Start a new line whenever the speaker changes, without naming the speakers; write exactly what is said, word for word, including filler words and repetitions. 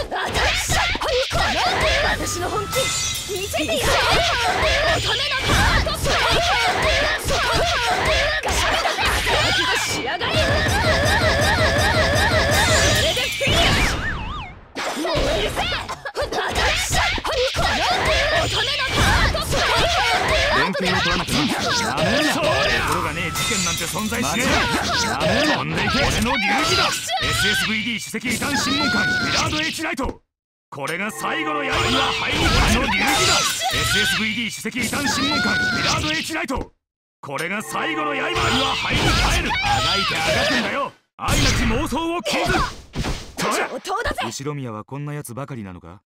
私の本気見せてやる。乙女のパートプレイ。ガシャガシャ気が仕上がり。これでフィニッシュ。もううるせえ。乙女のパートプレイ。
連携を取らなくな。やめろ。心がねえ事件なんて存在しねえ。やめろ。飛んでいけ。俺の流儀だ。エスエスブイディー 首席異端審問官ミラード H ライト。これが最後の刃だ。はい、俺の流儀だ。 エスエスブイディー 首席異端審問官ミラード H ライト。これが最後の刃だ。はい、帰る。あがいてあがくんだよ。愛なき妄想を切る。後ろ宮はこんなやつばかりなのか。